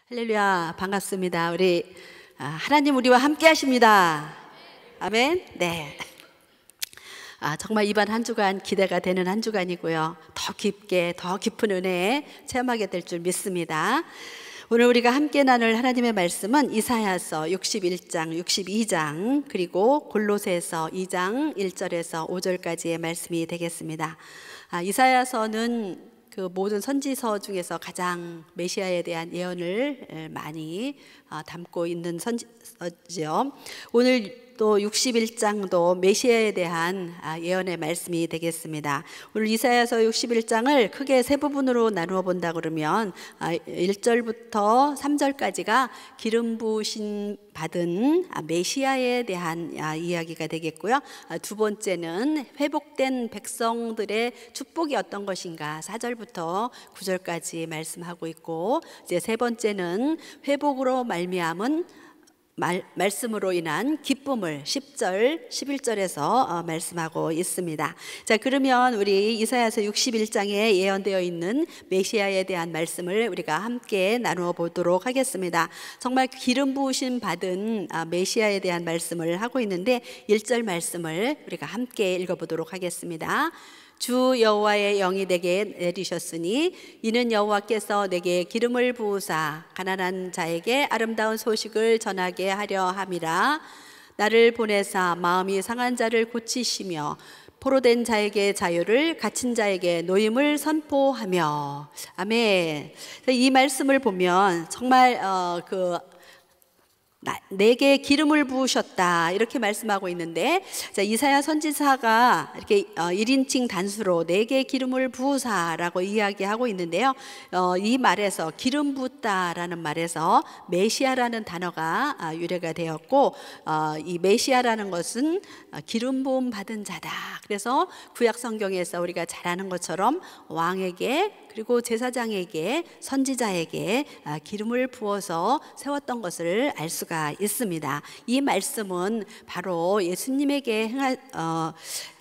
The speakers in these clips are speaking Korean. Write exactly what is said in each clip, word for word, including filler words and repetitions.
할렐루야, 반갑습니다. 우리 아, 하나님 우리와 함께 하십니다. 아멘. 네. 아, 정말 이번 한 주간 기대가 되는 한 주간이고요. 더 깊게 더 깊은 은혜에 체험하게 될 줄 믿습니다. 오늘 우리가 함께 나눌 하나님의 말씀은 이사야서 육십일 장, 육십이 장 그리고 골로새서 이 장 일 절에서 오 절까지의 말씀이 되겠습니다. 아, 이사야서는 그 모든 선지서 중에서 가장 메시아에 대한 예언을 많이 담고 있는 선지서죠. 오늘 또 육십일 장도 메시아에 대한 예언의 말씀이 되겠습니다. 오늘 이사야서 육십일 장을 크게 세 부분으로 나누어 본다 그러면 일 절부터 삼 절까지가 기름 부으신 받은 메시아에 대한 이야기가 되겠고요. 두 번째는 회복된 백성들의 축복이 어떤 것인가 사 절부터 구 절까지 말씀하고 있고, 이제 세 번째는 회복으로 말미암은 말, 말씀으로 인한 기쁨을 십 절, 십일 절에서 어, 말씀하고 있습니다. 자, 그러면 우리 이사야서 육십일 장에 예언되어 있는 메시아에 대한 말씀을 우리가 함께 나누어 보도록 하겠습니다. 정말 기름 부으심 받은 아, 메시아에 대한 말씀을 하고 있는데 일 절 말씀을 우리가 함께 읽어보도록 하겠습니다. 주 여호와의 영이 내게 내리셨으니 이는 여호와께서 내게 기름을 부으사 가난한 자에게 아름다운 소식을 전하게 하려 함이라. 나를 보내사 마음이 상한 자를 고치시며 포로된 자에게 자유를, 갇힌 자에게 노임을 선포하며. 아멘. 이 말씀을 보면 정말 어, 그 내게 기름을 부으셨다 이렇게 말씀하고 있는데, 자, 이사야 선지자가 이렇게 일 인칭 단수로 내게 기름을 부으사라고 이야기하고 있는데요. 어, 이 말에서 기름 붓다라는 말에서 메시아라는 단어가 유래가 되었고, 어, 이 메시아라는 것은 기름 부음 받은 자다. 그래서 구약 성경에서 우리가 잘 아는 것처럼 왕에게 그리고 제사장에게 선지자에게 기름을 부어서 세웠던 것을 알 수가 있습니다. 이 말씀은 바로 예수님에게 행할 어,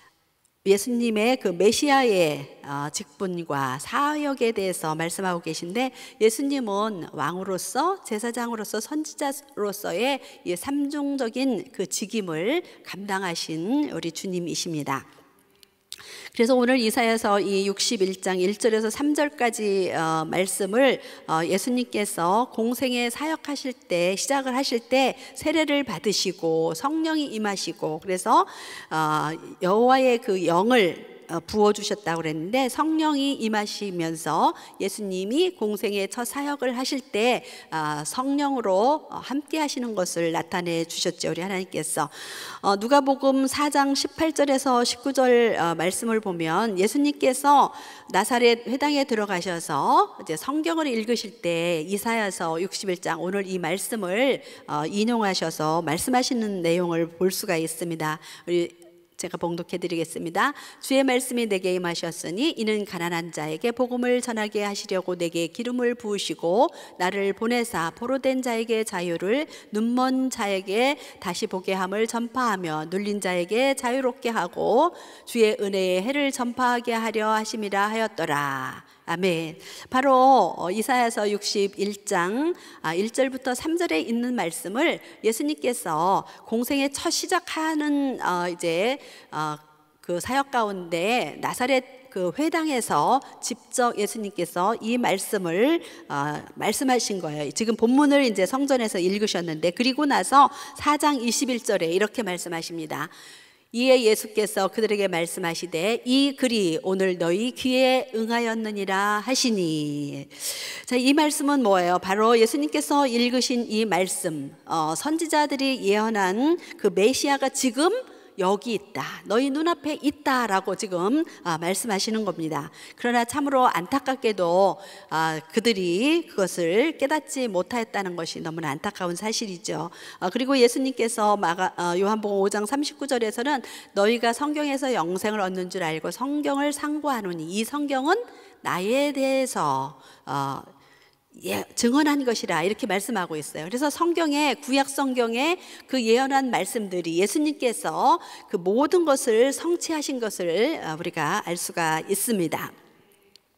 예수님의 그 메시아의 어, 직분과 사역에 대해서 말씀하고 계신데, 예수님은 왕으로서 제사장으로서 선지자로서의 이 삼중적인 그 직임을 감당하신 우리 주님이십니다. 그래서 오늘 이사야서 이 육십일 장 일 절에서 삼 절까지 어, 말씀을 어, 예수님께서 공생에 사역하실 때, 시작을 하실 때 세례를 받으시고 성령이 임하시고, 그래서 어, 여호와의 그 영을 부어주셨다고 그랬는데, 성령이 임하시면서 예수님이 공생의 첫 사역을 하실 때 성령으로 함께 하시는 것을 나타내 주셨죠, 우리 하나님께서. 누가복음 사 장 십팔 절에서 십구 절 말씀을 보면 예수님께서 나사렛 회당에 들어가셔서 이제 성경을 읽으실 때 이사야서 육십일 장 오늘 이 말씀을 인용하셔서 말씀하시는 내용을 볼 수가 있습니다. 우리 제가 봉독해 드리겠습니다. 주의 말씀이 내게 임하셨으니 이는 가난한 자에게 복음을 전하게 하시려고 내게 기름을 부으시고 나를 보내사 포로된 자에게 자유를, 눈먼 자에게 다시 보게 함을 전파하며 눌린 자에게 자유롭게 하고 주의 은혜의 해를 전파하게 하려 하심이라 하였더라. 아멘. 바로 이사야서 육십일 장 일 절부터 삼 절에 있는 말씀을 예수님께서 공생의 첫 시작하는 이제 그 사역 가운데 나사렛 그 회당에서 직접 예수님께서 이 말씀을 어, 말씀하신 거예요. 지금 본문을 이제 성전에서 읽으셨는데, 그리고 나서 사 장 이십일 절에 이렇게 말씀하십니다. 이에 예수께서 그들에게 말씀하시되 이 글이 오늘 너희 귀에 응하였느니라 하시니. 자, 이 말씀은 뭐예요? 바로 예수님께서 읽으신 이 말씀, 어, 선지자들이 예언한 그 메시아가 지금 여기 있다, 너희 눈앞에 있다라고 지금 아, 말씀하시는 겁니다. 그러나 참으로 안타깝게도 아, 그들이 그것을 깨닫지 못하였다는 것이 너무나 안타까운 사실이죠. 아, 그리고 예수님께서 마가, 어, 요한복음 오 장 삼십구 절에서는 너희가 성경에서 영생을 얻는 줄 알고 성경을 상고하노니 이 성경은 나에 대해서 어, 예, 증언한 것이라 이렇게 말씀하고 있어요. 그래서 성경에, 구약 성경에 그 예언한 말씀들이 예수님께서 그 모든 것을 성취하신 것을 우리가 알 수가 있습니다.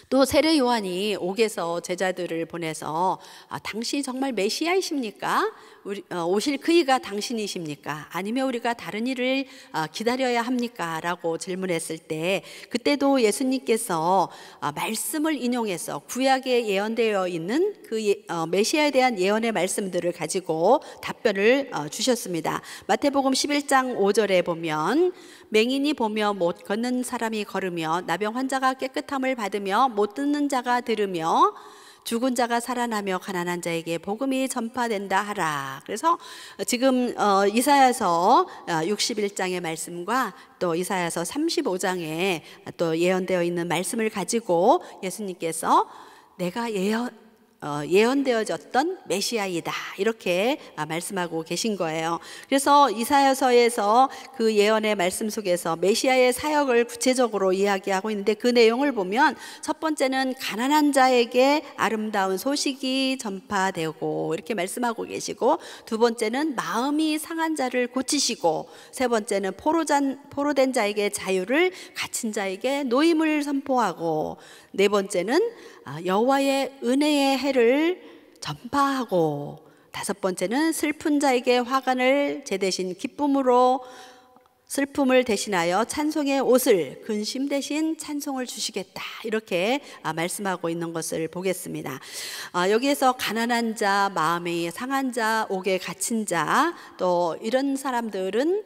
또 세례 요한이 옥에서 제자들을 보내서 아, 당신이 정말 메시아이십니까? 우리, 어, 오실 그이가 당신이십니까? 아니면 우리가 다른 일을 어, 기다려야 합니까? 라고 질문했을 때 그때도 예수님께서 어, 말씀을 인용해서 구약에 예언되어 있는 그 예, 어, 메시아에 대한 예언의 말씀들을 가지고 답변을 어, 주셨습니다. 마태복음 십일 장 오 절에 보면 맹인이 보며 못 걷는 사람이 걸으며 나병 환자가 깨끗함을 받으며 못 듣는 자가 들으며 죽은 자가 살아나며 가난한 자에게 복음이 전파된다 하라. 그래서 지금 어, 이사야서 육십일 장의 말씀과 또 이사야서 삼십오 장에 또 예언되어 있는 말씀을 가지고 예수님께서 내가 예언 어, 예언되어졌던 메시아이다 이렇게 아, 말씀하고 계신 거예요. 그래서 이사야서에서 그 예언의 말씀 속에서 메시아의 사역을 구체적으로 이야기하고 있는데 그 내용을 보면 첫 번째는 가난한 자에게 아름다운 소식이 전파되고 이렇게 말씀하고 계시고, 두 번째는 마음이 상한 자를 고치시고, 세 번째는 포로잔, 포로된 자에게 자유를, 갇힌 자에게 노임을 선포하고, 네 번째는 여호와의 은혜의 해를 전파하고, 다섯 번째는 슬픈 자에게 화관을 제 대신 기쁨으로, 슬픔을 대신하여 찬송의 옷을, 근심 대신 찬송을 주시겠다 이렇게 말씀하고 있는 것을 보겠습니다. 여기에서 가난한 자, 마음이 상한 자, 옥에 갇힌 자, 또 이런 사람들은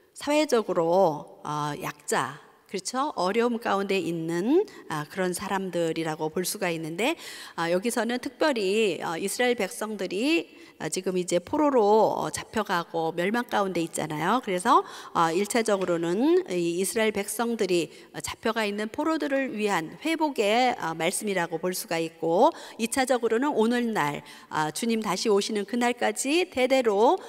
사회적으로 약자, 그렇죠? 어려움 가운데 있는 그런 사람들이라고 볼 수가 있는데, 여기서는 특별히 이스라엘 백성들이 지금 이제 포로로 잡혀가고 멸망 가운데 있잖아요. 그래서 일 차적으로는 이스라엘 백성들이 잡혀가 있는 포로들을 위한 회복의 말씀이라고 볼 수가 있고, 이 차적으로는 오늘날 주님 다시 오시는 그날까지 대대로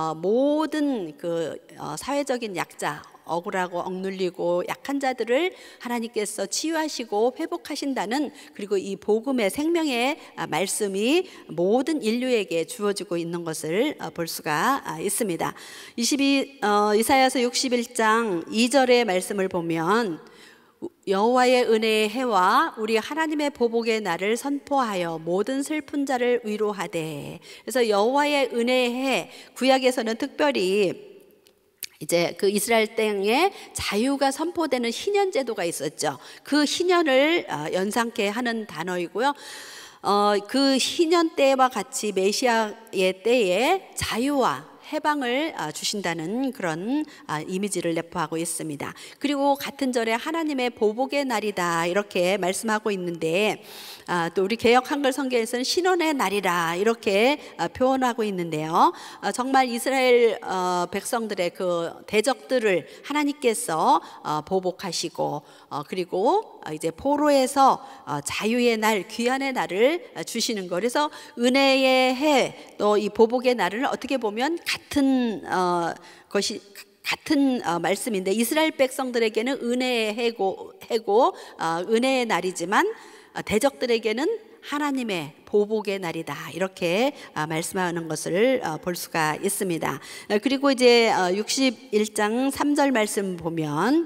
모든 그 사회적인 약자, 억울하고 억눌리고 약한 자들을 하나님께서 치유하시고 회복하신다는, 그리고 이 복음의 생명의 말씀이 모든 인류에게 주어지고 있는 것을 볼 수가 있습니다. 이십이, 어, 이사야서 육십일 장 이 절의 말씀을 보면 여호와의 은혜의 해와 우리 하나님의 보복의 날을 선포하여 모든 슬픈 자를 위로하되. 그래서 여호와의 은혜의 해, 구약에서는 특별히 이제 그 이스라엘 땅에 자유가 선포되는 희년 제도가 있었죠. 그 희년을 연상케 하는 단어이고요. 어, 그 희년 때와 같이 메시아의 때에 자유와 해방을 주신다는 그런 이미지를 내포하고 있습니다. 그리고 같은 절에 하나님의 보복의 날이다 이렇게 말씀하고 있는데, 또 우리 개역 한글 성경에서는 신원의 날이라 이렇게 표현하고 있는데요. 정말 이스라엘 백성들의 그 대적들을 하나님께서 보복하시고, 그리고 이제 포로에서 자유의 날, 귀환의 날을 주시는 거. 그래서 은혜의 해, 또 이 보복의 날을 어떻게 보면 같은 어, 것이 같은 어, 말씀인데, 이스라엘 백성들에게는 은혜의 해고, 해고 어, 은혜의 날이지만 어, 대적들에게는 하나님의 보복의 날이다 이렇게 어, 말씀하는 것을 어, 볼 수가 있습니다. 어, 그리고 이제 어, 육십일 장 삼 절 말씀 보면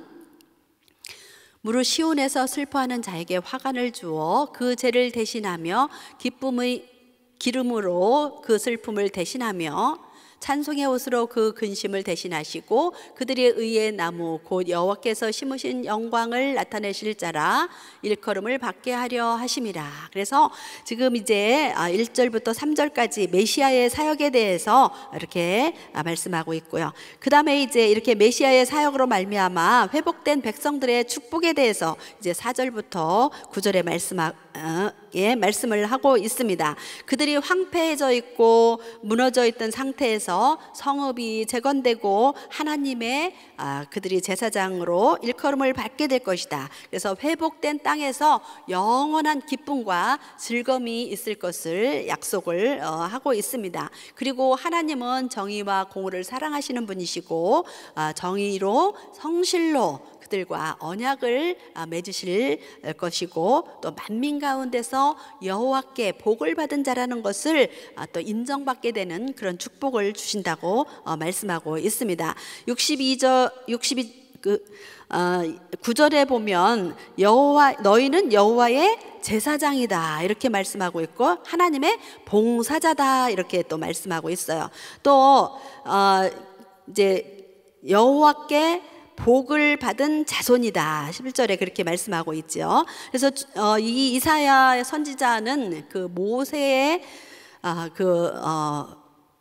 무릇 시온에서 슬퍼하는 자에게 화관을 주어 그 죄를 대신하며 기쁨의 기름으로 그 슬픔을 대신하며 찬송의 옷으로 그 근심을 대신하시고 그들의 의의 나무 곧 여호와께서 심으신 영광을 나타내실 자라 일컬음을 받게 하려 하심이라. 그래서 지금 이제 일 절부터 삼 절까지 메시아의 사역에 대해서 이렇게 말씀하고 있고요. 그 다음에 이제 이렇게 메시아의 사역으로 말미암아 회복된 백성들의 축복에 대해서 이제 사 절부터 구 절에 말씀하고 예, 말씀을 하고 있습니다. 그들이 황폐해져 있고 무너져 있던 상태에서 성읍이 재건되고 하나님의 아, 그들이 제사장으로 일컬음을 받게 될 것이다. 그래서 회복된 땅에서 영원한 기쁨과 즐거움이 있을 것을 약속을 어, 하고 있습니다. 그리고 하나님은 정의와 공의를 사랑하시는 분이시고 아, 정의로 성실로 그들과 언약을 맺으실 것이고, 또 만민 가운데서 여호와께 복을 받은 자라는 것을 또 인정받게 되는 그런 축복을 주신다고 말씀하고 있습니다. 육십이 절, 육십이 그 어, 구절에 보면 여호와 너희는 여호와의 제사장이다 이렇게 말씀하고 있고 하나님의 봉사자다 이렇게 또 말씀하고 있어요. 또 어, 이제 여호와께 복을 받은 자손이다 십일 절에 그렇게 말씀하고 있죠. 그래서 어, 이 이사야 선지자는 그 모세의 어, 그 어,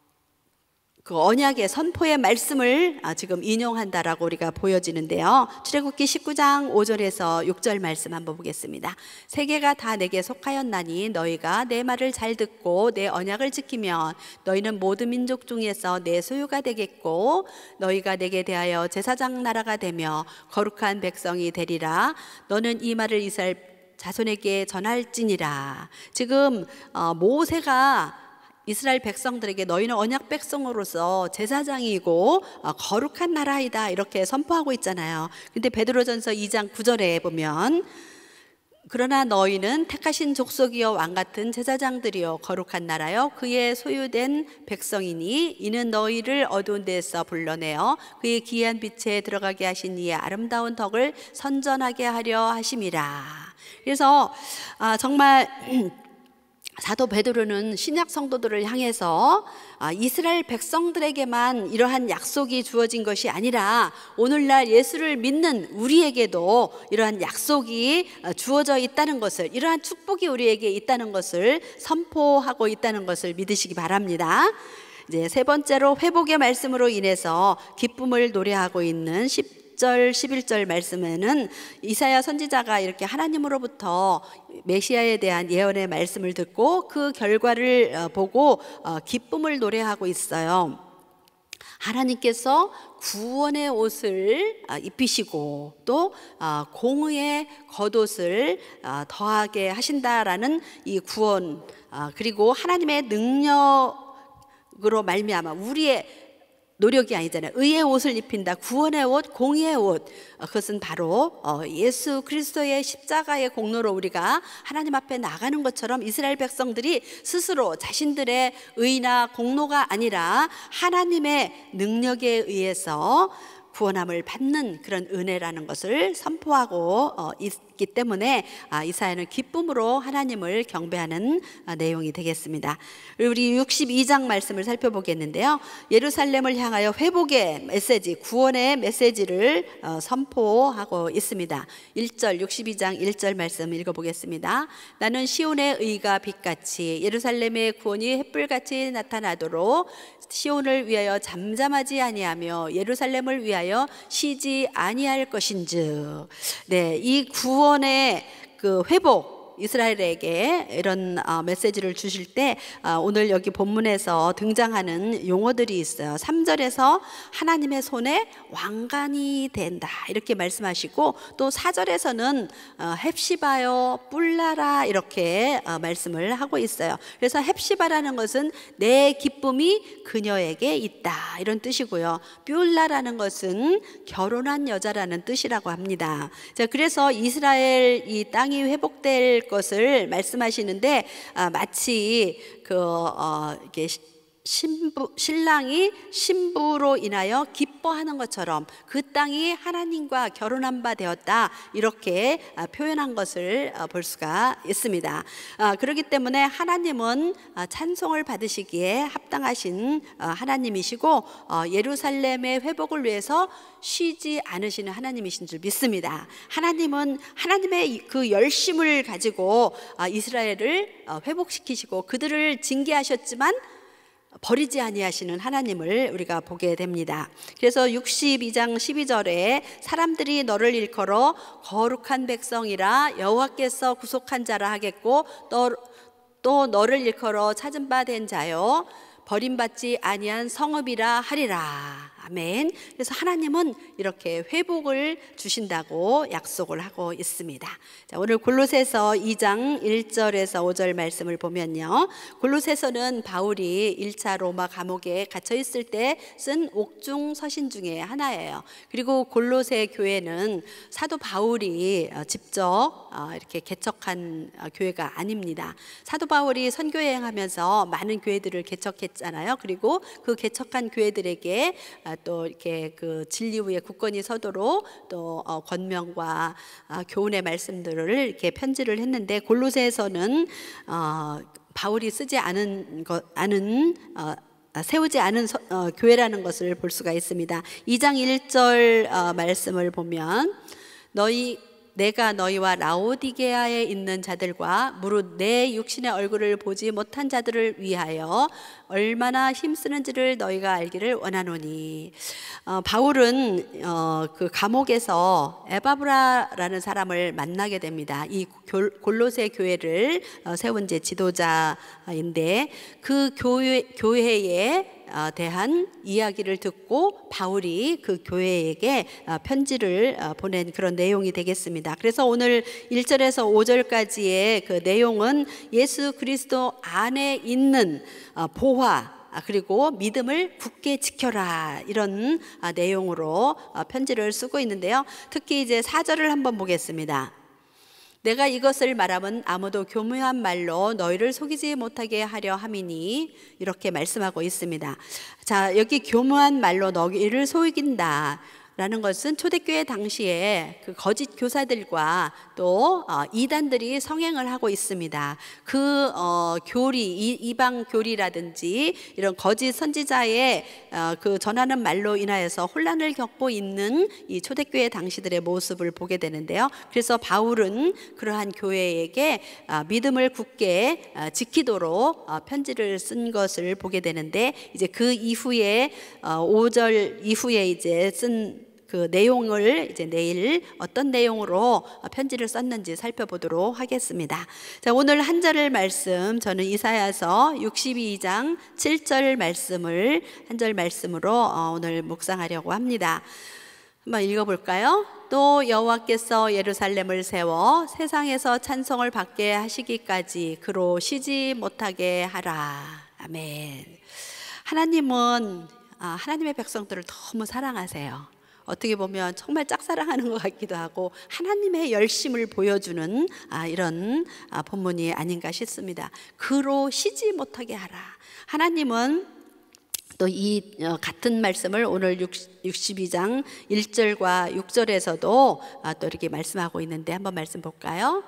그 언약의 선포의 말씀을 지금 인용한다라고 우리가 보여지는데요. 출애굽기 십구 장 오 절에서 육 절 말씀 한번 보겠습니다. 세계가 다 내게 속하였나니 너희가 내 말을 잘 듣고 내 언약을 지키면 너희는 모든 민족 중에서 내 소유가 되겠고 너희가 내게 대하여 제사장 나라가 되며 거룩한 백성이 되리라. 너는 이 말을 이스라엘 자손에게 전할지니라. 지금 모세가 이스라엘 백성들에게 너희는 언약 백성으로서 제사장이고 거룩한 나라이다 이렇게 선포하고 있잖아요. 근데 베드로전서 이 장 구 절에 보면 그러나 너희는 택하신 족속이여 왕같은 제사장들이여 거룩한 나라여 그의 소유된 백성이니 이는 너희를 어두운 데서 불러내어 그의 기이한 빛에 들어가게 하신 이의 아름다운 덕을 선전하게 하려 하심이라. 그래서 아, 정말 사도 베드로는 신약 성도들을 향해서 이스라엘 백성들에게만 이러한 약속이 주어진 것이 아니라 오늘날 예수를 믿는 우리에게도 이러한 약속이 주어져 있다는 것을, 이러한 축복이 우리에게 있다는 것을 선포하고 있다는 것을 믿으시기 바랍니다. 이제 세 번째로 회복의 말씀으로 인해서 기쁨을 노래하고 있는 십 절 십일 절 말씀에는 이사야 선지자가 이렇게 하나님으로부터 메시아에 대한 예언의 말씀을 듣고 그 결과를 보고 기쁨을 노래하고 있어요. 하나님께서 구원의 옷을 입히시고 또 공의의 겉옷을 더하게 하신다라는 이 구원, 그리고 하나님의 능력으로 말미암아 우리의 노력이 아니잖아요. 의의 옷을 입힌다. 구원의 옷, 공의의 옷. 그것은 바로 예수 그리스도의 십자가의 공로로 우리가 하나님 앞에 나가는 것처럼 이스라엘 백성들이 스스로 자신들의 의나 공로가 아니라 하나님의 능력에 의해서 구원함을 받는 그런 은혜라는 것을 선포하고 있기 때문에 이사야는 기쁨으로 하나님을 경배하는 내용이 되겠습니다. 우리 육십이 장 말씀을 살펴보겠는데요. 예루살렘을 향하여 회복의 메시지, 구원의 메시지를 선포하고 있습니다. 일 절 육십이 장 일 절 말씀 읽어보겠습니다. 나는 시온의 의가 빛같이 예루살렘의 구원이 햇불같이 나타나도록 시온을 위하여 잠잠하지 아니하며 예루살렘을 위하여 쉬지 아니할 것인즉. 네, 이 구원의 그 회복, 이스라엘에게 이런 메시지를 주실 때 오늘 여기 본문에서 등장하는 용어들이 있어요. 삼 절에서 하나님의 손에 왕관이 된다 이렇게 말씀하시고, 또 사 절에서는 헵시바여 뿔나라 이렇게 말씀을 하고 있어요. 그래서 헵시바라는 것은 내 기쁨이 그녀에게 있다 이런 뜻이고요. 뿔나라는 것은 결혼한 여자라는 뜻이라고 합니다. 자, 그래서 이스라엘 이 땅이 회복될 것을 말씀하시는데 아, 마치 그 어, 이렇게 신부, 신랑이 신부로 인하여 기뻐하는 것처럼 그 땅이 하나님과 결혼한 바 되었다 이렇게 표현한 것을 볼 수가 있습니다. 그렇기 때문에 하나님은 찬송을 받으시기에 합당하신 하나님이시고 예루살렘의 회복을 위해서 쉬지 않으시는 하나님이신 줄 믿습니다. 하나님은 하나님의 그 열심을 가지고 이스라엘을 회복시키시고 그들을 징계하셨지만 버리지 아니하시는 하나님을 우리가 보게 됩니다. 그래서 육십이 장 십이 절에 사람들이 너를 일컬어 거룩한 백성이라 여호와께서 구속한 자라 하겠고 또, 또 너를 일컬어 찾은 바 된 자여 버림받지 아니한 성읍이라 하리라. 아멘. 그래서 하나님은 이렇게 회복을 주신다고 약속을 하고 있습니다. 자, 오늘 골로새서 이 장 일 절에서 오 절 말씀을 보면요. 골로새서는 바울이 일 차 로마 감옥에 갇혀 있을 때 쓴 옥중 서신 중에 하나예요. 그리고 골로새 교회는 사도 바울이 직접 이렇게 개척한 교회가 아닙니다. 사도 바울이 선교 여행하면서 많은 교회들을 개척했잖아요. 그리고 그 개척한 교회들에게 또 이렇게 그 진리 위에 굳건히 서도록 또 어, 권면과 어, 교훈의 말씀들을 이렇게 편지를 했는데, 골로새에서는 어, 바울이 쓰지 않은 것, 않은 어, 세우지 않은 서, 어, 교회라는 것을 볼 수가 있습니다. 이 장 일 절 어, 말씀을 보면, 너희 내가 너희와 라오디게아에 있는 자들과 무릇 내 육신의 얼굴을 보지 못한 자들을 위하여 얼마나 힘쓰는지를 너희가 알기를 원하노니. 어, 바울은 어, 그 감옥에서 에바브라라는 사람을 만나게 됩니다. 이 골로새 교회를 어, 세운 제 지도자인데, 그 교회, 교회에 대한 이야기를 듣고 바울이 그 교회에게 편지를 보낸 그런 내용이 되겠습니다. 그래서 오늘 일 절에서 오 절까지의 그 내용은 예수 그리스도 안에 있는 보화, 그리고 믿음을 굳게 지켜라, 이런 내용으로 편지를 쓰고 있는데요. 특히 이제 사 절을 한번 보겠습니다. 내가 이것을 말하면 아무도 교묘한 말로 너희를 속이지 못하게 하려 함이니, 이렇게 말씀하고 있습니다. 자, 여기 교묘한 말로 너희를 속인다 라는 것은 초대교회 당시에 그 거짓 교사들과 또 어, 이단들이 성행을 하고 있습니다. 그 어, 교리, 이, 이방 교리라든지 이런 거짓 선지자의 어, 그 전하는 말로 인하여서 혼란을 겪고 있는 이 초대교회 당시들의 모습을 보게 되는데요. 그래서 바울은 그러한 교회에게 어, 믿음을 굳게 어, 지키도록 어, 편지를 쓴 것을 보게 되는데, 이제 그 이후에 어, 오 절 이후에 이제 쓴 그 내용을 이제 내일 어떤 내용으로 편지를 썼는지 살펴보도록 하겠습니다. 자, 오늘 한 절을 말씀, 저는 이사야서 육십이 장 칠 절 말씀을 한 절 말씀으로 오늘 묵상하려고 합니다. 한번 읽어볼까요? 또 여호와께서 예루살렘을 세워 세상에서 찬송을 받게 하시기까지 그로 쉬지 못하게 하라. 아멘. 하나님은 하나님의 백성들을 너무 사랑하세요. 어떻게 보면 정말 짝사랑하는 것 같기도 하고 하나님의 열심을 보여주는 아, 이런 아, 본문이 아닌가 싶습니다. 그로 쉬지 못하게 하라. 하나님은 또 이 어, 같은 말씀을 오늘 육십이 장 일 절과 육 절에서도 아, 또 이렇게 말씀하고 있는데, 한번 말씀 볼까요?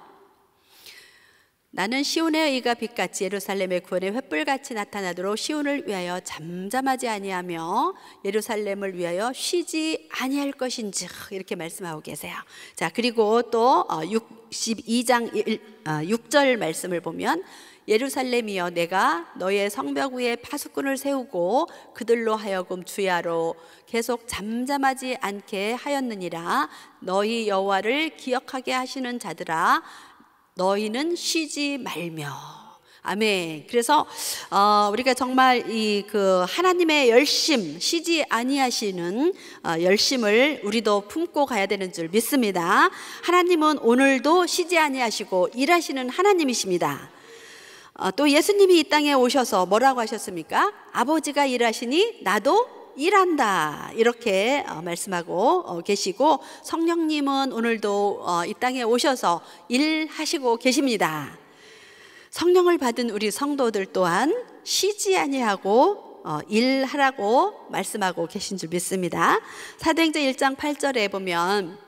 나는 시온의 의가 빛같이 예루살렘의 구원의 횃불같이 나타나도록 시온을 위하여 잠잠하지 아니하며 예루살렘을 위하여 쉬지 아니할 것인즉, 이렇게 말씀하고 계세요. 자, 그리고 또 육십이 장 육 절 말씀을 보면, 예루살렘이여 내가 너의 성벽 위에 파수꾼을 세우고 그들로 하여금 주야로 계속 잠잠하지 않게 하였느니라. 너희 여호와를 기억하게 하시는 자들아, 너희는 쉬지 말며. 아멘. 그래서 어, 우리가 정말 이 그 하나님의 열심, 쉬지 아니하시는 어, 열심을 우리도 품고 가야 되는 줄 믿습니다. 하나님은 오늘도 쉬지 아니하시고 일하시는 하나님이십니다. 어, 또 예수님이 이 땅에 오셔서 뭐라고 하셨습니까? 아버지가 일하시니 나도 일한다, 이렇게 말씀하고 계시고, 성령님은 오늘도 이 땅에 오셔서 일하시고 계십니다. 성령을 받은 우리 성도들 또한 쉬지 아니하고 일하라고 말씀하고 계신 줄 믿습니다. 사도행전 일 장 팔 절에 보면,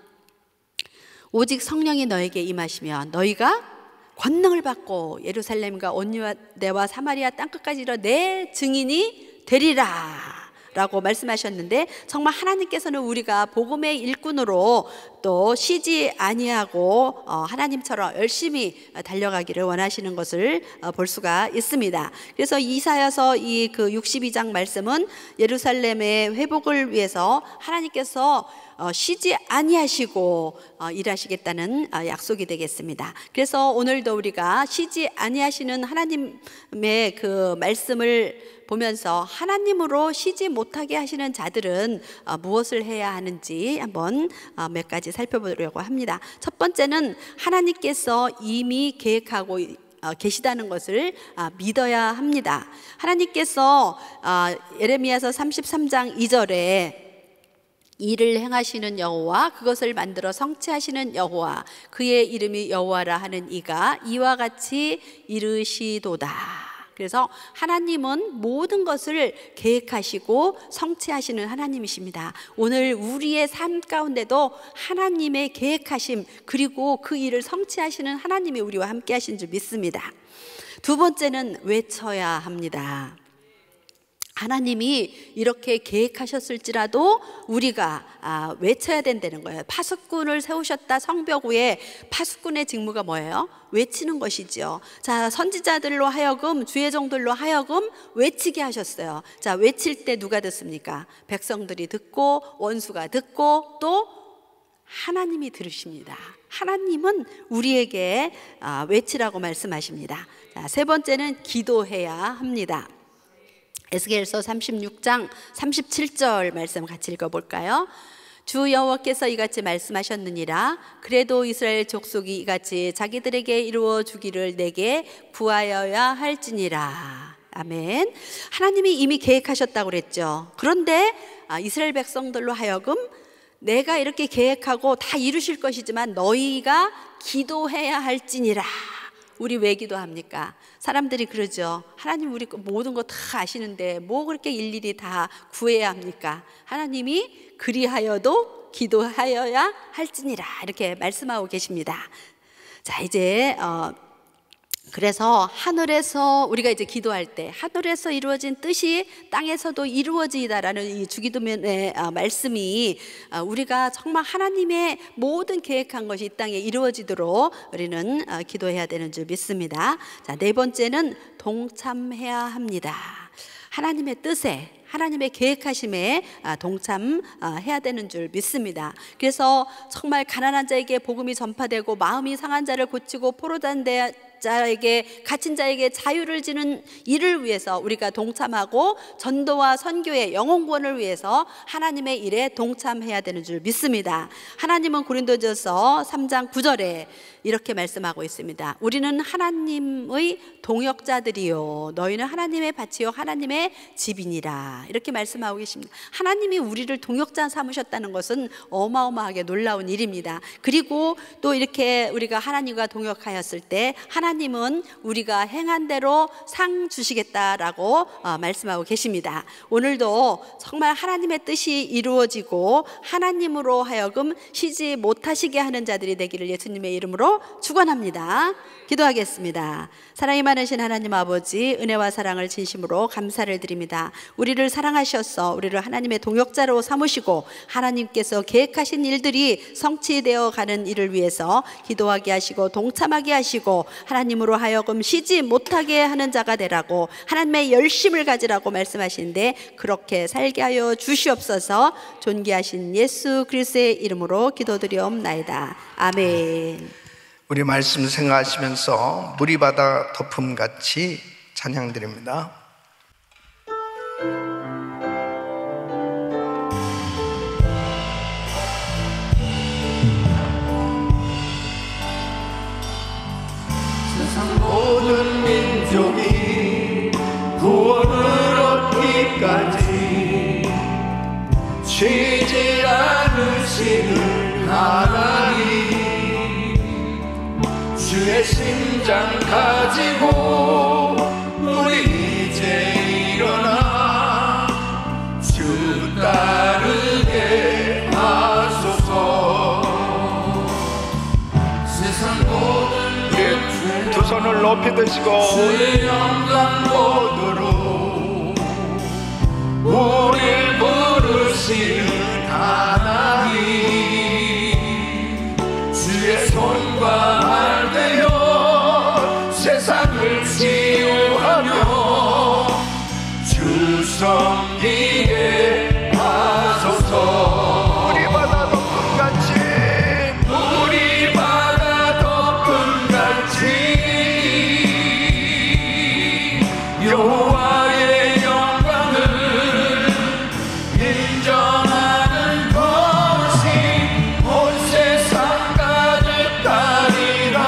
오직 성령이 너에게 임하시면 너희가 권능을 받고 예루살렘과 온 유대와 사마리아 땅끝까지 이르러 내 증인이 되리라 라고 말씀하셨는데, 정말 하나님께서는 우리가 복음의 일꾼으로 또 쉬지 아니하고 하나님처럼 열심히 달려가기를 원하시는 것을 볼 수가 있습니다. 그래서 이사야서 이 그 육십이 장 말씀은 예루살렘의 회복을 위해서 하나님께서 쉬지 아니하시고 일하시겠다는 약속이 되겠습니다. 그래서 오늘도 우리가 쉬지 아니하시는 하나님의 그 말씀을 보면서 하나님으로 쉬지 못하게 하시는 자들은 무엇을 해야 하는지 한번 몇 가지 살펴보려고 합니다. 첫 번째는 하나님께서 이미 계획하고 계시다는 것을 믿어야 합니다. 하나님께서 예레미야서 삼십삼 장 이 절에 이를 행하시는 여호와, 그것을 만들어 성취하시는 여호와, 그의 이름이 여호와라 하는 이가 이와 같이 이르시도다. 그래서 하나님은 모든 것을 계획하시고 성취하시는 하나님이십니다. 오늘 우리의 삶 가운데도 하나님의 계획하심 그리고 그 일을 성취하시는 하나님이 우리와 함께 하신 줄 믿습니다. 두 번째는 외쳐야 합니다. 하나님이 이렇게 계획하셨을지라도 우리가 아, 외쳐야 된다는 거예요. 파수꾼을 세우셨다. 성벽 위에 파수꾼의 직무가 뭐예요? 외치는 것이죠. 자, 선지자들로 하여금, 주의 종들로 하여금 외치게 하셨어요. 자, 외칠 때 누가 듣습니까? 백성들이 듣고 원수가 듣고 또 하나님이 들으십니다. 하나님은 우리에게 아, 외치라고 말씀하십니다. 자, 세 번째는 기도해야 합니다. 에스겔서 삼십육 장 삼십칠 절 말씀 같이 읽어볼까요? 주 여호와께서 이같이 말씀하셨느니라. 그래도 이스라엘 족속이 이같이 자기들에게 이루어 주기를 내게 구하여야 할지니라. 아멘. 하나님이 이미 계획하셨다고 그랬죠. 그런데 이스라엘 백성들로 하여금 내가 이렇게 계획하고 다 이루실 것이지만 너희가 기도해야 할지니라. 우리 왜 기도합니까? 사람들이 그러죠. 하나님 우리 모든 거 다 아시는데 뭐 그렇게 일일이 다 구해야 합니까? 하나님이 그리하여도 기도하여야 할지니라 이렇게 말씀하고 계십니다. 자, 이제 어, 그래서 하늘에서 우리가 이제 기도할 때 하늘에서 이루어진 뜻이 땅에서도 이루어지다라는 이 주기도문의 말씀이 우리가 정말 하나님의 모든 계획한 것이 이 땅에 이루어지도록 우리는 기도해야 되는 줄 믿습니다. 자, 네 번째는 동참해야 합니다. 하나님의 뜻에 하나님의 계획하심에 동참해야 되는 줄 믿습니다. 그래서 정말 가난한 자에게 복음이 전파되고 마음이 상한 자를 고치고 포로된 자에게 갇힌 자에게 자유를 주는 일을 위해서 우리가 동참하고 전도와 선교의 영혼 구원을 위해서 하나님의 일에 동참해야 되는 줄 믿습니다. 하나님은 고린도전서 삼 장 구 절에 이렇게 말씀하고 있습니다. 우리는 하나님의 동역자들이요 너희는 하나님의 밭이요 하나님의 집이니라 이렇게 말씀하고 계십니다. 하나님이 우리를 동역자 삼으셨다는 것은 어마어마하게 놀라운 일입니다. 그리고 또 이렇게 우리가 하나님과 동역하였을 때 하나님은 우리가 행한 대로 상 주시겠다라고 말씀하고 계십니다. 오늘도 정말 하나님의 뜻이 이루어지고 하나님으로 하여금 쉬지 못하시게 하는 자들이 되기를 예수님의 이름으로 축원합니다. 기도하겠습니다. 사랑이 많으신 하나님 아버지, 은혜와 사랑을 진심으로 감사를 드립니다. 우리를 사랑하셔서 우리를 하나님의 동역자로 삼으시고 하나님께서 계획하신 일들이 성취되어 가는 일을 위해서 기도하게 하시고 동참하게 하시고 하나님으로 하여금 쉬지 못하게 하는 자가 되라고 하나님의 열심을 가지라고 말씀하시는데 그렇게 살게 하여 주시옵소서. 존귀하신 예수 그리스도의 이름으로 기도드리옵나이다. 아멘. 우리 말씀 생각하시면서 물이 바다 덮음같이 찬양드립니다. 세상 모든 민족이 구원을 얻기까지 쉬지 않으시는 하나님 주의 심장 가지고 우리 이제 일어나 주 따르게 하소서. 세상 모든 예, 두 손을 높이 드시고 주의 영광 보도록 우릴 부르시는 하나님 주의 손과 발 되어 세상을 치유하며 주 섬기게 하소서. 우리 바다 덮음같이 우리 바다 덮음같이 여호와의 영광을 인정하는 것이 온 세상 가득하리라.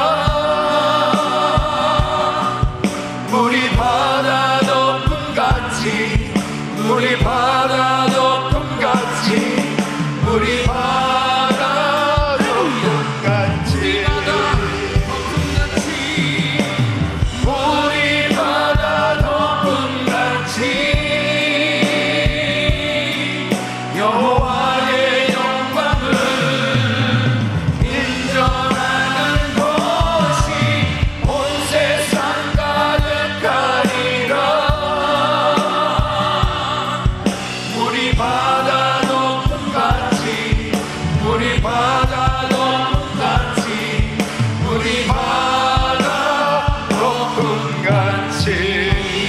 우리 바다 덮음같이 우리 바다 덮음같이 우리 바다 덮음같이 우리 바다 여호와의 영광을 인정하는 것이 온 세상 가득하리라. 물이 바다 높음 같이 물이 바다 높음 같이 물이 바다 높음 같이.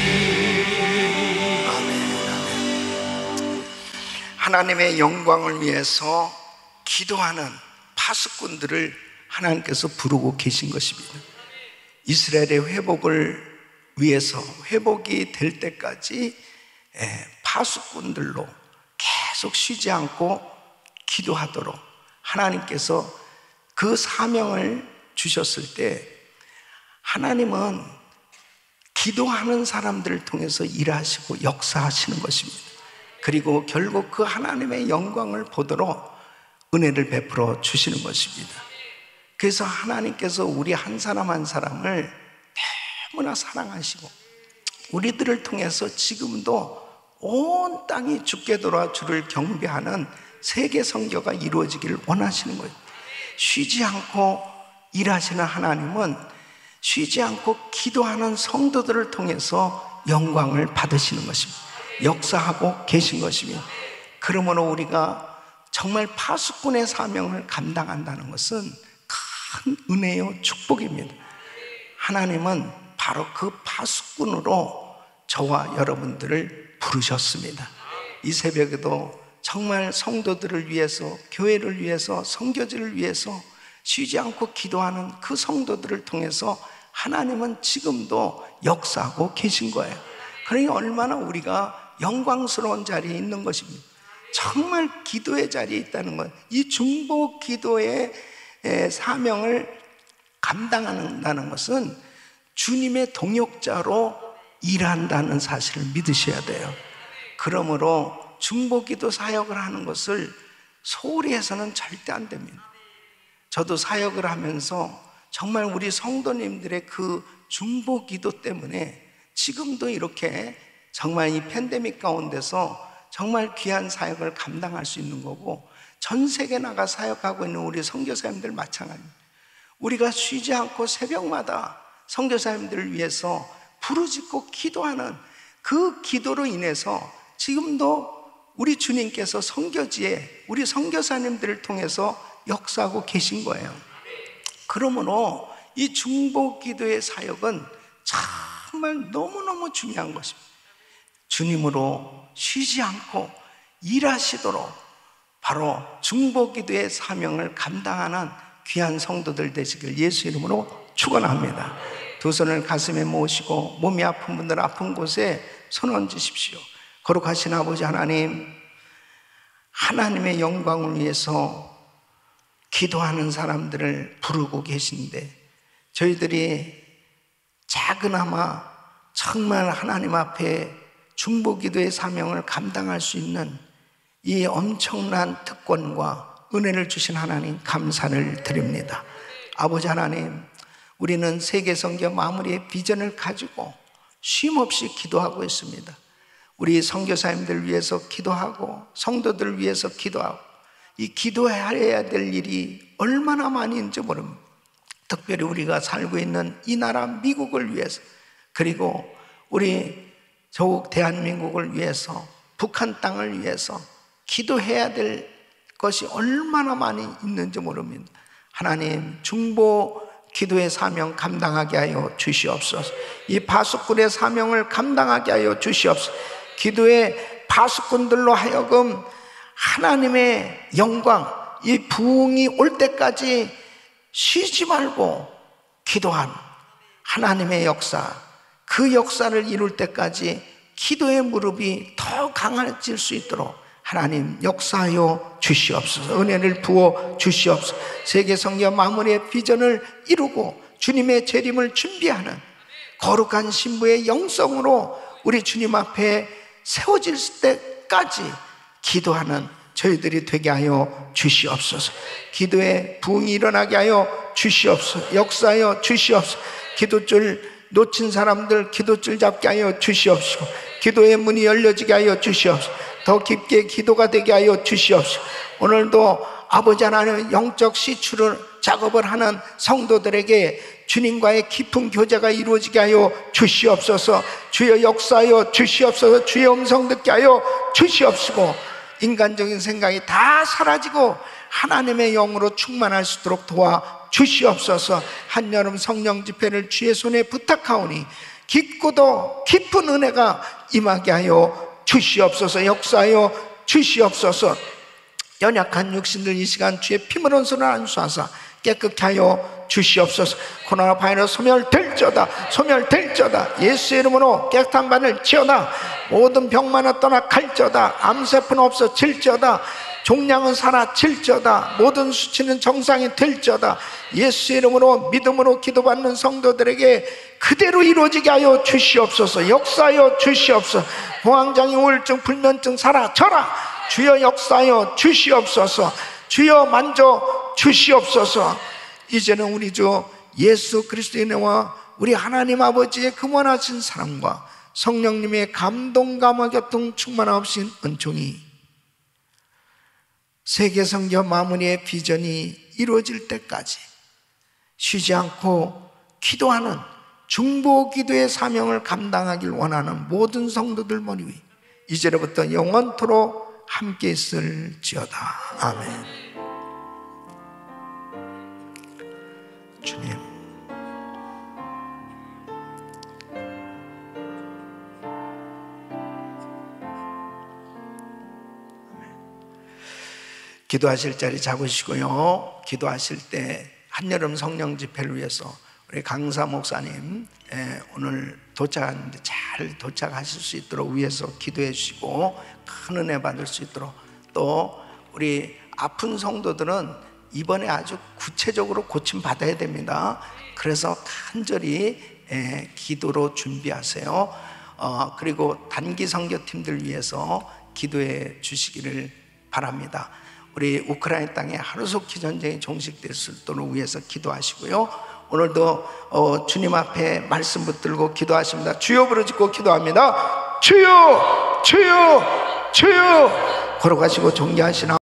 하나님의 영광을 위해서 기도하는 파수꾼들을 하나님께서 부르고 계신 것입니다. 이스라엘의 회복을 위해서 회복이 될 때까지 파수꾼들로 계속 쉬지 않고 기도하도록 하나님께서 그 사명을 주셨을 때, 하나님은 기도하는 사람들을 통해서 일하시고 역사하시는 것입니다. 그리고 결국 그 하나님의 영광을 보도록 은혜를 베풀어 주시는 것입니다. 그래서 하나님께서 우리 한 사람 한 사람을 너무나 사랑하시고 우리들을 통해서 지금도 온 땅이 주께 돌아 주를 경배하는 세계 선교가 이루어지기를 원하시는 거예요. 쉬지 않고 일하시는 하나님은 쉬지 않고 기도하는 성도들을 통해서 영광을 받으시는 것입니다. 역사하고 계신 것입니다. 그러므로 우리가 정말 파수꾼의 사명을 감당한다는 것은 큰 은혜요 축복입니다. 하나님은 바로 그 파수꾼으로 저와 여러분들을 부르셨습니다. 이 새벽에도 정말 성도들을 위해서, 교회를 위해서, 선교지를 위해서 쉬지 않고 기도하는 그 성도들을 통해서 하나님은 지금도 역사하고 계신 거예요. 그러니 얼마나 우리가 영광스러운 자리에 있는 것입니다. 정말 기도의 자리에 있다는 것, 이 중보 기도의 사명을 감당한다는 것은 주님의 동역자로 일한다는 사실을 믿으셔야 돼요. 그러므로 중보 기도 사역을 하는 것을 소홀히 해서는 절대 안 됩니다. 저도 사역을 하면서 정말 우리 성도님들의 그 중보 기도 때문에 지금도 이렇게 정말 이 팬데믹 가운데서 정말 귀한 사역을 감당할 수 있는 거고, 전 세계 나가 사역하고 있는 우리 선교사님들 마찬가지입니다. 우리가 쉬지 않고 새벽마다 선교사님들을 위해서 부르짖고 기도하는 그 기도로 인해서 지금도 우리 주님께서 선교지에 우리 선교사님들을 통해서 역사하고 계신 거예요. 그러므로 이 중보 기도의 사역은 정말 너무너무 중요한 것입니다. 주님으로 쉬지 않고 일하시도록 바로 중보 기도의 사명을 감당하는 귀한 성도들 되시길 예수 이름으로 축원합니다. 두 손을 가슴에 모으시고 몸이 아픈 분들 아픈 곳에 손 얹으십시오. 거룩하신 아버지 하나님, 하나님의 영광을 위해서 기도하는 사람들을 부르고 계신데, 저희들이 작은아마 정말 하나님 앞에 중보 기도의 사명을 감당할 수 있는 이 엄청난 특권과 은혜를 주신 하나님 감사를 드립니다. 아버지 하나님, 우리는 세계 선교 마무리의 비전을 가지고 쉼없이 기도하고 있습니다. 우리 선교사님들 위해서 기도하고 성도들을 위해서 기도하고, 이 기도해야 될 일이 얼마나 많이 있는지 모릅니다. 특별히 우리가 살고 있는 이 나라 미국을 위해서, 그리고 우리 조국 대한민국을 위해서, 북한 땅을 위해서 기도해야 될 것이 얼마나 많이 있는지 모릅니다. 하나님, 중보 기도의 사명 감당하게 하여 주시옵소서. 이 파수꾼의 사명을 감당하게 하여 주시옵소서. 기도의 파수꾼들로 하여금 하나님의 영광, 이 부흥이 올 때까지 쉬지 말고 기도한 하나님의 역사, 그 역사를 이룰 때까지 기도의 무릎이 더 강해질 수 있도록 하나님 역사하여 주시옵소서. 은혜를 부어 주시옵소서. 세계 선교 마무리의 비전을 이루고 주님의 재림을 준비하는 거룩한 신부의 영성으로 우리 주님 앞에 세워질 때까지 기도하는 저희들이 되게 하여 주시옵소서. 기도의 부흥이 일어나게 하여 주시옵소서. 역사하여 주시옵소서. 기도줄 놓친 사람들 기도줄 잡게 하여 주시옵시고, 기도의 문이 열려지게 하여 주시옵소서. 더 깊게 기도가 되게 하여 주시옵소서. 오늘도 아버지 하나님 영적 시추를 작업을 하는 성도들에게 주님과의 깊은 교제가 이루어지게 하여 주시옵소서. 주여 역사하여 주시옵소서. 주의 음성 듣게 하여 주시옵시고 인간적인 생각이 다 사라지고 하나님의 영으로 충만할 수 있도록 도와 주시옵소서. 한여름 성령 집회를 주의 손에 부탁하오니 깊고도 깊은 은혜가 임하게 하여 주시옵소서. 역사하여 주시옵소서. 연약한 육신들 이 시간 주의 피물은 손을 안수하사 깨끗게 하여 주시옵소서. 코로나 바이러스 소멸될지어다, 소멸될지어다. 예수의 이름으로 깨끗한 바늘 치어다. 모든 병만은 떠나 갈지어다. 암세포는 없어질지어다. 종양은 사라질지어다. 모든 수치는 정상이 될지어다. 예수의 이름으로 믿음으로 기도받는 성도들에게 그대로 이루어지게 하여 주시옵소서. 역사하여 주시옵소서. 공황장애, 우울증, 불면증 사라져라. 주여 역사하여 주시옵소서. 주여 만져 주시옵소서. 이제는 우리 주 예수 그리스도의 은혜와 우리 하나님 아버지의 그만하신 사랑과 성령님의 감동 감화 교통 충만하신 은총이 세계 선교 마무리의 비전이 이루어질 때까지 쉬지 않고 기도하는 중보 기도의 사명을 감당하길 원하는 모든 성도들 머리 위 이제로부터 영원토록 함께 있을지어다. 아멘. 주님, 기도하실 자리 잡으시고요. 기도하실 때 한여름 성령 집회를 위해서 우리 강사 목사님 예, 오늘 도착하는데 잘 도착하실 수 있도록 위해서 기도해 주시고 큰 은혜 받을 수 있도록, 또 우리 아픈 성도들은 이번에 아주 구체적으로 고침 받아야 됩니다. 그래서 간절히 예, 기도로 준비하세요. 어, 그리고 단기 선교팀들 위해서 기도해 주시기를 바랍니다. 우리 우크라이나 땅에 하루속히 전쟁이 종식될 수 있도록 위해서 기도하시고요. 오늘도 어, 주님 앞에 말씀 붙들고 기도하십니다. 주여 부르짖고 기도합니다. 주여, 주여, 주여. 걸어가시고 존귀하시나